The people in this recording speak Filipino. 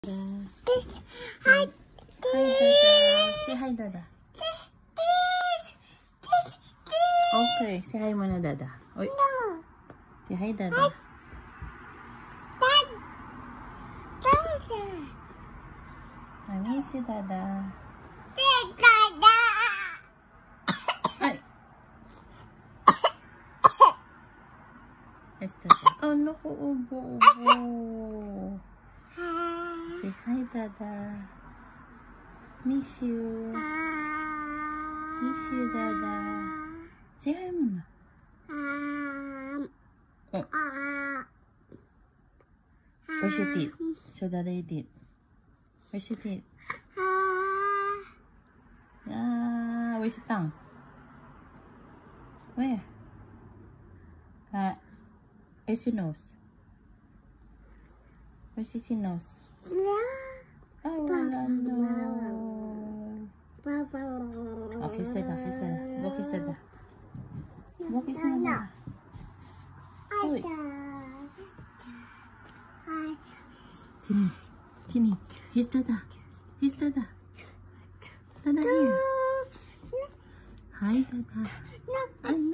Hi, Dada. Say hi, Dada. Okay, say hi muna, Dada. Oy. Say hi, Dada. I miss you, Dada. Ay. Yes, Dada. Oh, naku, ubo. Say hi, Dada. Miss you. Miss you, Dada. Say hi muna. Oh. Where's your teeth? Show Dada your teeth. Where's your teeth? Where's your tongue? Where? Where's your nose? Where's your nose? Oh, wala nose. Oh, kiss Dada, kiss Dada. Go kiss Dada. Go kiss Dada. Uy. Jimmy, here's Dada. Here's Dada. Dada here. Hi, Dada.